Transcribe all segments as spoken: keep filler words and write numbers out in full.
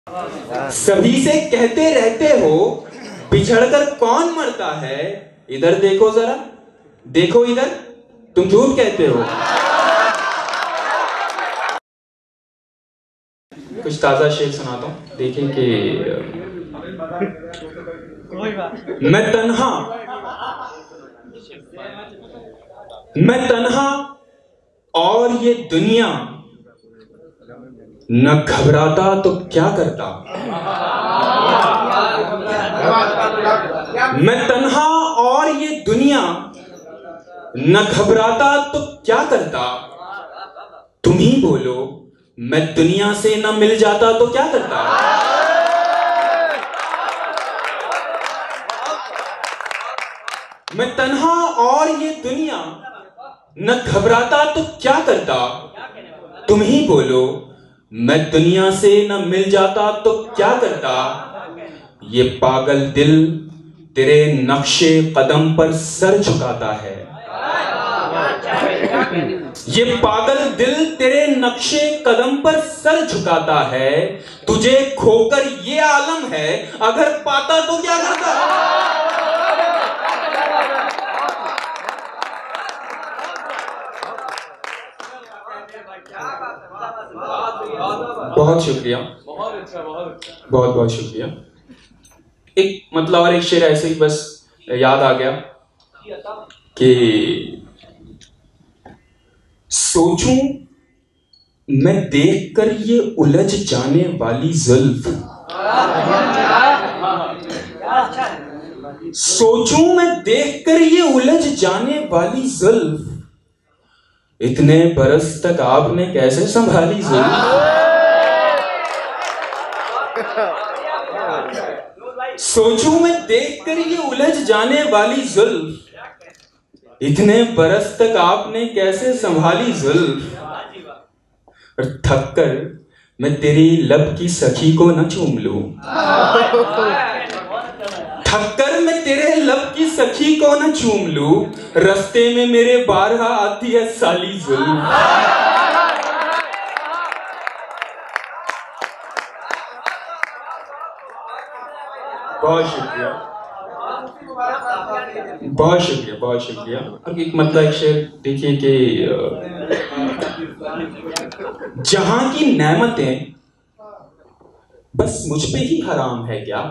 सभी से कहते रहते हो बिछड़कर कौन मरता है, इधर देखो जरा, देखो इधर, तुम झूठ कहते हो। कुछ ताजा शेर सुनाता हूं, देखें कि मैं तन्हा मैं तन्हा और ये दुनिया न घबराता तो क्या करता। मैं तन्हा और ये दुनिया न घबराता तो क्या करता। तुम ही बोलो, मैं दुनिया से न मिल जाता तो क्या करता। मैं तन्हा और ये दुनिया न घबराता तो क्या करता। तुम ही बोलो, मैं दुनिया से न मिल जाता तो क्या करता। ये पागल दिल तेरे नक्शे कदम पर सर झुकाता है। ये पागल दिल तेरे नक्शे कदम पर सर झुकाता है। तुझे खोकर ये आलम है, अगर पाता तो क्या करता। बहुत शुक्रिया, बहुत अच्छा, बहुत बहुत बहुत शुक्रिया। एक मतलब और एक शेर ऐसे ही बस याद आ गया कि सोचूं मैं देखकर ये उलझ जाने वाली जुल्फ। सोचूं मैं देखकर ये उलझ जाने वाली जुल्फ। इतने बरस तक आपने कैसे संभाली जुल्फ। सोचूं मैं देखकर ये उलझ जाने वाली जुल्फ। इतने बरस तक आपने कैसे संभाली जुल्फ। और थक कर मैं तेरी लब की सखी को न चूम लूं। थक कर मैं तेरे लब की सखी को न चूम लूं। रास्ते में मेरे बारहा आती है साली जुल्फ। बहुत शुक्रिया, बहुत शुक्रिया, बहुत शुक्रिया। अब एक मतलब एक शेर देखिए कि जहां की नेमतें बस मुझ पे ही हराम है क्या।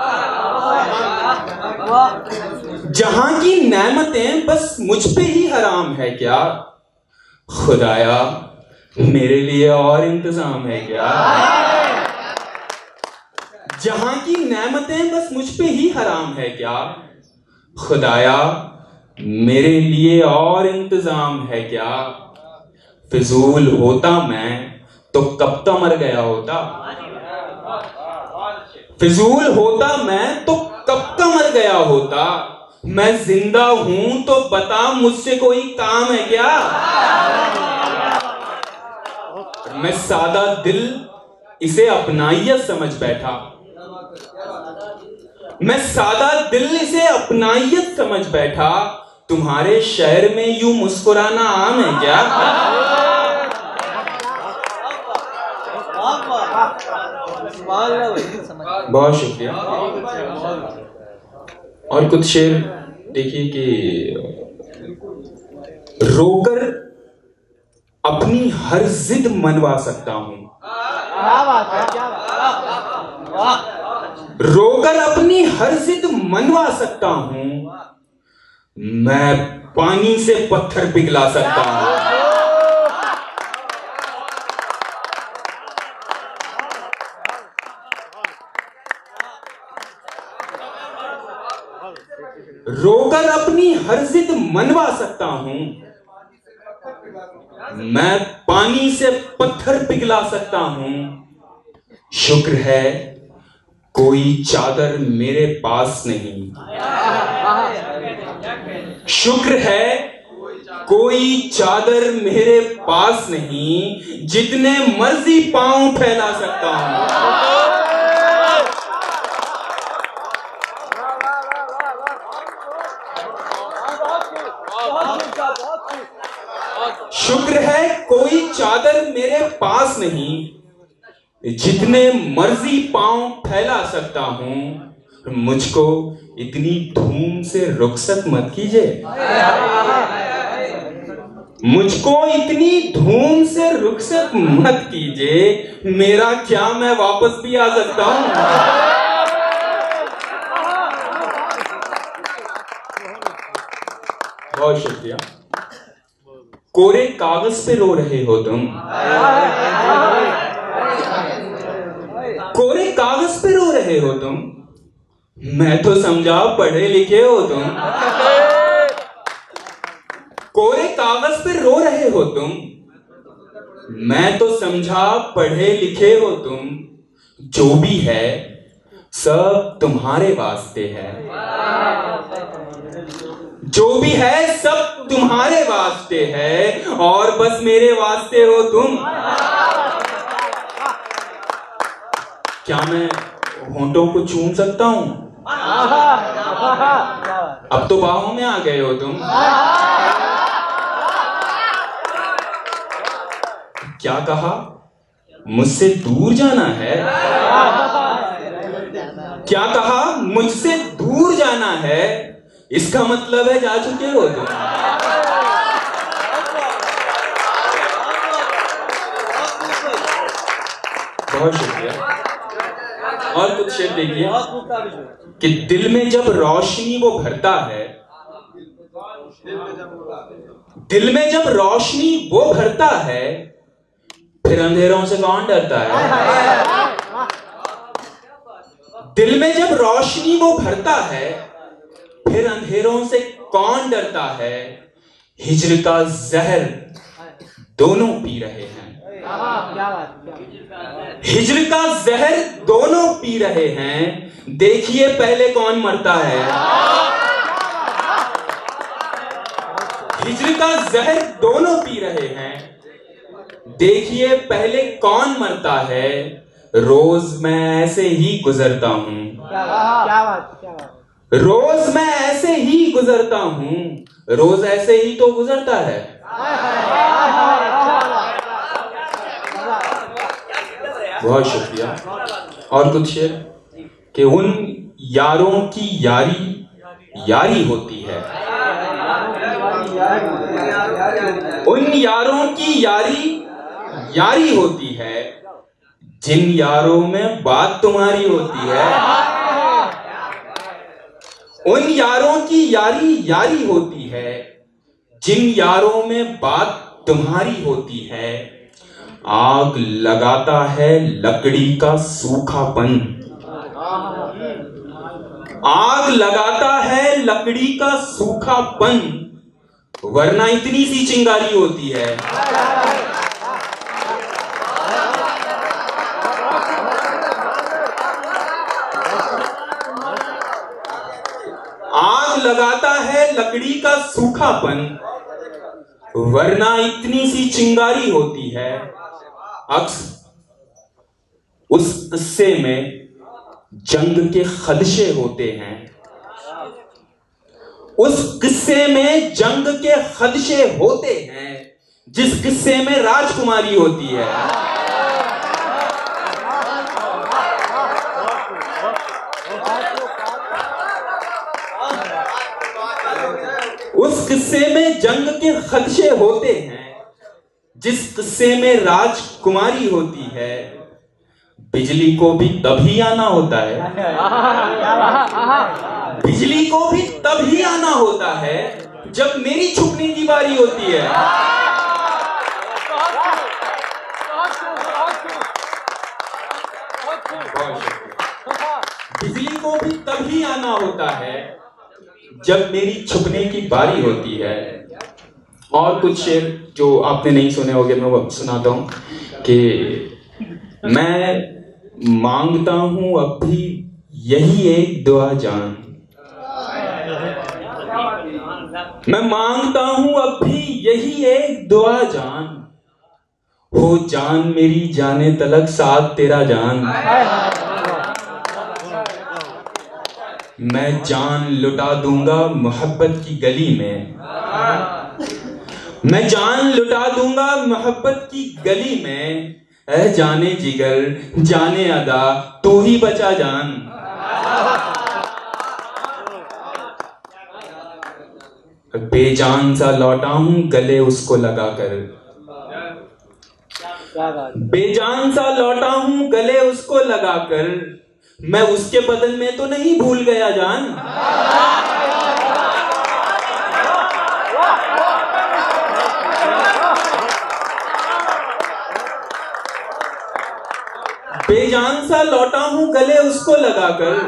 जहां की नेमतें बस मुझ पे ही हराम है क्या। खुदाया मेरे लिए और इंतजाम है क्या। जहां की नेमतें बस मुझ पे ही हराम है क्या। खुदाया मेरे लिए और इंतजाम है क्या। फिजूल होता मैं तो कब तक मर गया होता। फिजूल होता मैं तो कब तक मर गया होता। मैं जिंदा हूं तो बता मुझसे कोई काम है क्या। मैं सादा दिल इसे अपनाइयत समझ बैठा। मैं सादा दिल इसे अपनाइयत समझ बैठा। तुम्हारे शहर में यूं मुस्कुराना आम है क्या। बहुत शुक्रिया। और कुछ शेर देखिए कि रोकर अपनी हर जिद मनवा सकता हूं। रोकर अपनी हर जिद मनवा सकता हूं। मैं पानी से पत्थर पिघला सकता हूं। रोकर अपनी हर जिद मनवा सकता हूं। मैं पानी से पत्थर पिघला सकता हूं। शुक्र है कोई चादर मेरे पास नहीं। शुक्र है कोई चादर मेरे पास नहीं। जितने मर्जी पांव फैला सकता हूं। शुक्र है कोई चादर मेरे पास नहीं। जितने मर्जी पांव फैला सकता हूं, मुझको इतनी धूम से रुखसत मत कीजिए। मुझको इतनी धूम से रुखसत मत कीजिए, मेरा क्या मैं वापस भी आ सकता हूं। बहुत शुक्रिया। कोरे कागज पे रो रहे हो तुम, कोरे कागज पे रो रहे हो तुम, मैं तो समझा पढ़े लिखे हो तुम। कोरे कागज पे रो रहे हो तुम, मैं तो समझा पढ़े लिखे हो तुम। जो भी है सब तुम्हारे वास्ते है, जो भी है सब तुम्हारे वास्ते है, और बस मेरे वास्ते हो तुम। क्या मैं होंठों को चूम सकता हूं? अब तो बाहों में आ गए हो तुम। क्या कहा? मुझसे दूर जाना है? क्या कहा? मुझसे दूर जाना है? इसका मतलब है जा चुके हो तुम। बहुत शुक्रिया। और कुछ शेर देखिए कि दिल में जब रोशनी वो भरता है, दिल में जब रोशनी वो भरता है, फिर अंधेरों से कौन डरता है। दिल में जब रोशनी वो भरता है, फिर अंधेरों से कौन डरता है। हिज्र का जहर दोनों पी रहे हैं, हिज्र का जहर दोनों पी रहे हैं, देखिए पहले कौन मरता है। हिज्र का जहर दोनों पी रहे हैं, देखिए पहले कौन मरता है। रोज मैं ऐसे ही गुजरता हूं, क्या बात, क्या बात। रोज मैं ऐसे ही गुजरता हूं, रोज ऐसे ही तो गुजरता है। बहुत शुक्रिया। और कुछ शेर कि उन यारों की यारी यारी होती है, उन यारों की यारी यारी होती है, जिन यारों में बात तुम्हारी होती है। उन यारों की यारी यारी होती है, जिन यारों में बात तुम्हारी होती है। आग लगाता है लकड़ी का सूखापन, आग लगाता है लकड़ी का सूखापन, वरना इतनी सी चिंगारी होती है। आग लगाता है लकड़ी का सूखापन, वरना इतनी सी चिंगारी होती है। अक्स उस किस्से में जंग के खदशे होते हैं, उस किस्से में जंग के खदशे होते हैं, जिस किस्से में राजकुमारी होती है। उस किस्से में जंग के खदशे होते हैं, जिस किस्से में राजकुमारी होती है। बिजली को भी तभी आना होता है, बिजली को भी तभी आना होता है जब मेरी छुपने की बारी होती है। बिजली को भी तभी आना होता है जब मेरी छुपने की बारी होती है। और कुछ शेर जो आपने नहीं सुने होंगे मैं वो सुनाता हूं कि मैं मांगता हूं अब भी यही एक दुआ जान, मैं मांगता हूं अब भी यही एक दुआ जान, हो जान मेरी जाने तलक साथ तेरा जान। मैं जान लुटा दूंगा मोहब्बत की गली में, मैं जान लुटा दूंगा मोहब्बत की गली में, ऐ जाने जिगर जाने अदा तू ही बचा जान। बेजान सा लौटा हूं गले उसको लगाकर, बेजान सा लौटा हूं गले उसको लगाकर, मैं उसके बदन में तो नहीं भूल गया जान। बेजान सा लौटा हूं गले उसको लगाकर,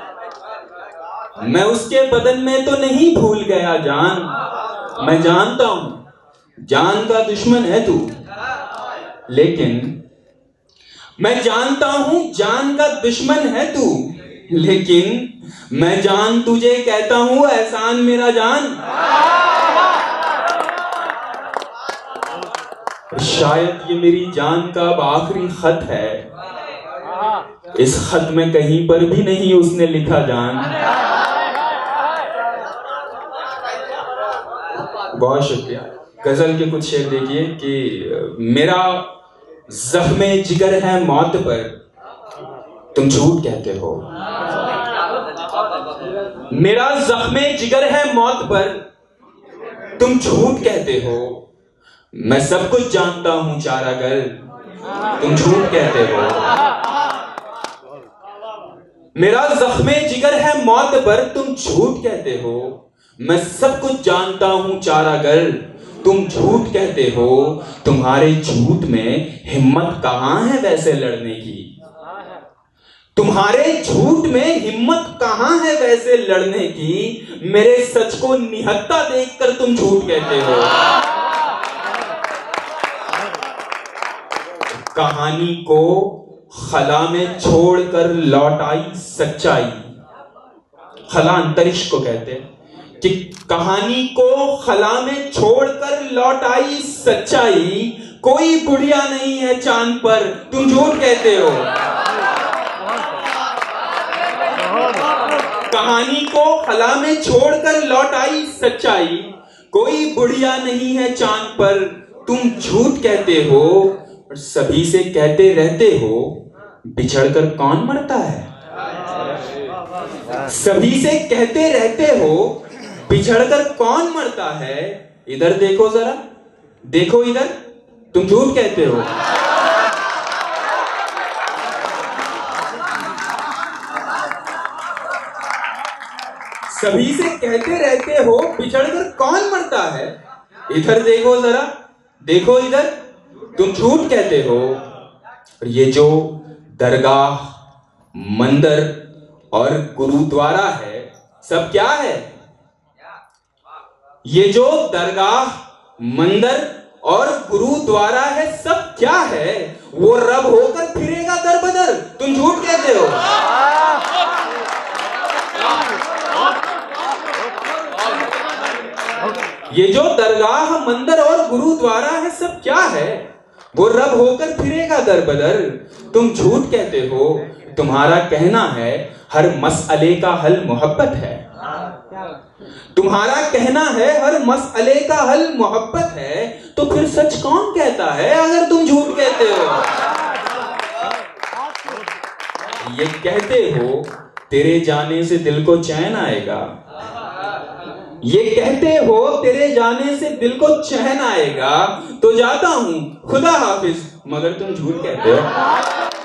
मैं उसके बदन में तो नहीं भूल गया जान। मैं जानता हूं जान का दुश्मन है तू, लेकिन मैं जानता हूं जान का दुश्मन है तू, लेकिन मैं जान तुझे कहता हूं एहसान मेरा जान। शायद ये मेरी जान का अब आखिरी खत है, इस खत में कहीं पर भी नहीं उसने लिखा जान। बहुत शुक्रिया। गजल के कुछ शेर देखिए कि मेरा जख्मे जिगर है मौत पर तुम झूठ कहते हो, मेरा जख्मे जिगर है मौत पर तुम झूठ कहते हो, मैं सब कुछ जानता हूं चारागर तुम झूठ कहते हो। मेरा जख्मे जिगर है मौत पर तुम झूठ कहते हो, मैं सब कुछ जानता हूं चारागर तुम झूठ कहते हो। तुम्हारे झूठ में हिम्मत कहां है वैसे लड़ने की, तुम्हारे झूठ में हिम्मत कहां है वैसे लड़ने की, मेरे सच को निहत्ता देखकर तुम झूठ कहते हो। कहानी को खला में छोड़कर लौट आई सच्चाई, खला अंतरिक्ष को कहते हैं कि कहानी को खला में छोड़कर लौट आई सच्चाई, कोई बुढ़िया नहीं है चांद पर तुम झूठ कहते हो। कहानी को खला में छोड़कर लौट आई सच्चाई, कोई बुढ़िया नहीं है चांद पर तुम झूठ कहते हो। और सभी से कहते रहते हो बिछड़कर कौन मरता है, सभी से कहते रहते हो बिछड़कर कौन मरता है। इधर देखो जरा, देखो इधर, तुम झूठ कहते हो। सभी से कहते रहते हो बिछड़कर कौन मरता है, इधर देखो जरा, देखो इधर, तुम झूठ कहते हो। और ये जो दरगाह, मंदिर और गुरुद्वारा है सब क्या है, ये जो दरगाह, मंदिर और गुरुद्वारा है सब क्या है, वो रब होकर फिरेगा दर बदर तुम झूठ कहते हो। ये जो दरगाह, मंदिर और गुरुद्वारा है सब क्या है, वो रब होकर फिरेगा दर बदर तुम झूठ कहते हो। तुम्हारा कहना है हर मसले का हल मोहब्बत है, तुम्हारा कहना है हर मसले का हल मोहब्बत है, तो फिर सच कौन कहता है अगर तुम झूठ कहते हो। ये कहते हो तेरे जाने से दिल को चैन आएगा, ये कहते हो तेरे जाने से दिल को चैन आएगा, तो जाता हूं खुदा हाफिज मगर तुम झूठ कहते हो।